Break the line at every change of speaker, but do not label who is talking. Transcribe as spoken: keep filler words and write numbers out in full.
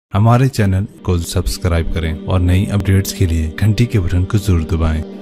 हमारे चैनल को सब्सक्राइब करें और नई अपडेट्स के लिए घंटी के बटन को जरूर दबाएं।